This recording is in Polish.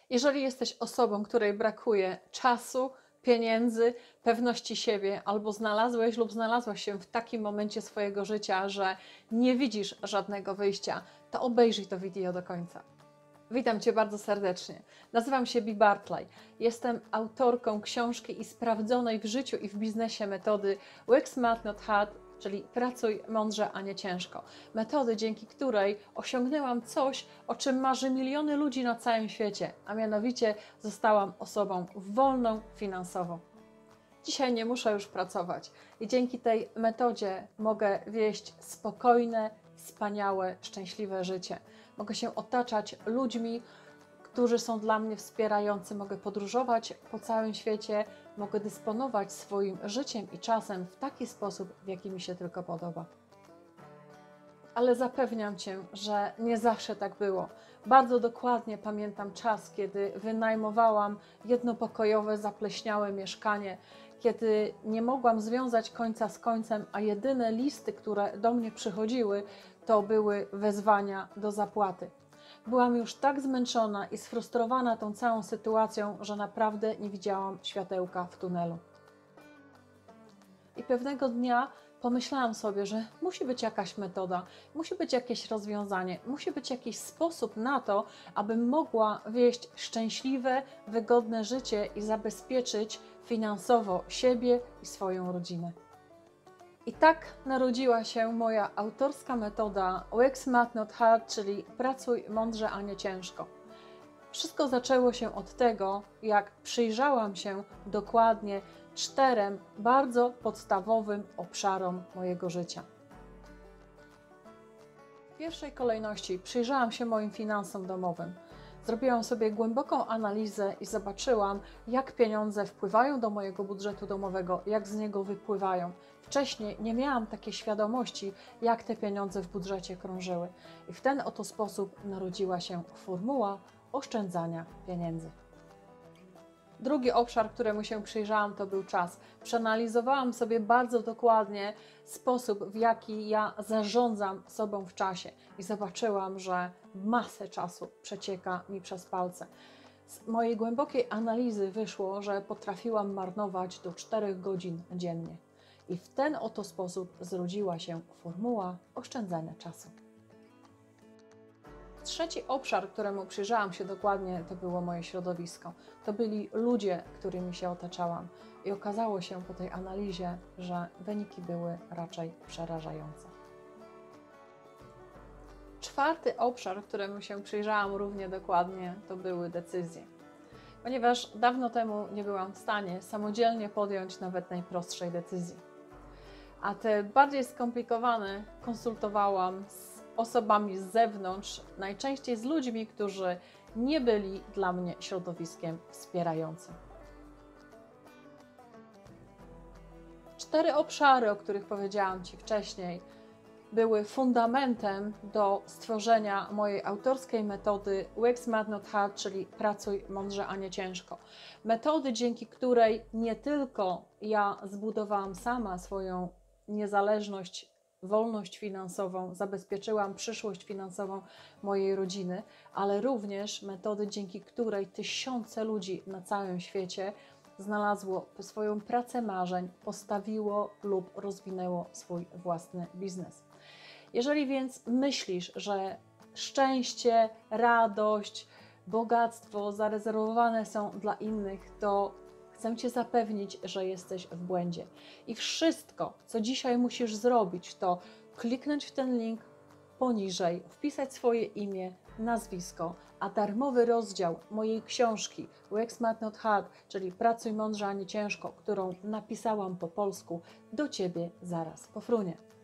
Jeżeli jesteś osobą, której brakuje czasu, pieniędzy, pewności siebie, albo znalazłeś lub znalazłaś się w takim momencie swojego życia, że nie widzisz żadnego wyjścia, to obejrzyj to wideo do końca. Witam Cię bardzo serdecznie. Nazywam się Bi Bartley. Jestem autorką książki i sprawdzonej w życiu i w biznesie metody Work Smart Not Hard, czyli pracuj mądrze, a nie ciężko. Metody, dzięki której osiągnęłam coś, o czym marzy miliony ludzi na całym świecie, a mianowicie zostałam osobą wolną finansowo. Dzisiaj nie muszę już pracować i dzięki tej metodzie mogę wieść spokojne, wspaniałe, szczęśliwe życie. Mogę się otaczać ludźmi, którzy są dla mnie wspierający. Mogę podróżować po całym świecie, mogę dysponować swoim życiem i czasem w taki sposób, w jaki mi się tylko podoba. Ale zapewniam Cię, że nie zawsze tak było. Bardzo dokładnie pamiętam czas, kiedy wynajmowałam jednopokojowe, zapleśniałe mieszkanie, kiedy nie mogłam związać końca z końcem, a jedyne listy, które do mnie przychodziły, to były wezwania do zapłaty. Byłam już tak zmęczona i sfrustrowana tą całą sytuacją, że naprawdę nie widziałam światełka w tunelu. I pewnego dnia pomyślałam sobie, że musi być jakaś metoda, musi być jakieś rozwiązanie, musi być jakiś sposób na to, abym mogła wieść szczęśliwe, wygodne życie i zabezpieczyć finansowo siebie i swoją rodzinę. I tak narodziła się moja autorska metoda Work Smart Not Hard, czyli pracuj mądrze, a nie ciężko. Wszystko zaczęło się od tego, jak przyjrzałam się dokładnie 4 bardzo podstawowym obszarom mojego życia. W pierwszej kolejności przyjrzałam się moim finansom domowym. Zrobiłam sobie głęboką analizę i zobaczyłam, jak pieniądze wpływają do mojego budżetu domowego, jak z niego wypływają. Wcześniej nie miałam takiej świadomości, jak te pieniądze w budżecie krążyły. I w ten oto sposób narodziła się formuła oszczędzania pieniędzy. Drugi obszar, któremu się przyjrzałam, to był czas. Przeanalizowałam sobie bardzo dokładnie sposób, w jaki ja zarządzam sobą w czasie i zobaczyłam, że masę czasu przecieka mi przez palce. Z mojej głębokiej analizy wyszło, że potrafiłam marnować do 4 godzin dziennie. I w ten oto sposób zrodziła się formuła oszczędzania czasu. Trzeci obszar, któremu przyjrzałam się dokładnie, to było moje środowisko. To byli ludzie, którymi się otaczałam. I okazało się po tej analizie, że wyniki były raczej przerażające. Czwarty obszar, któremu się przyjrzałam równie dokładnie, to były decyzje. Ponieważ dawno temu nie byłam w stanie samodzielnie podjąć nawet najprostszej decyzji. A te bardziej skomplikowane konsultowałam z osobami z zewnątrz, najczęściej z ludźmi, którzy nie byli dla mnie środowiskiem wspierającym. 4 obszary, o których powiedziałam Ci wcześniej, były fundamentem do stworzenia mojej autorskiej metody Work Smart Not Hard, czyli pracuj mądrze, a nie ciężko. Metody, dzięki której nie tylko ja zbudowałam sama swoją niezależność, wolność finansową, zabezpieczyłam przyszłość finansową mojej rodziny, ale również metody, dzięki której tysiące ludzi na całym świecie znalazło swoją pracę marzeń, postawiło lub rozwinęło swój własny biznes. Jeżeli więc myślisz, że szczęście, radość, bogactwo zarezerwowane są dla innych, to chcę Cię zapewnić, że jesteś w błędzie. I wszystko, co dzisiaj musisz zrobić, to kliknąć w ten link poniżej, wpisać swoje imię, nazwisko, a darmowy rozdział mojej książki Work Smart Not Hard, czyli Pracuj mądrze, a nie ciężko, którą napisałam po polsku, do Ciebie zaraz pofrunie.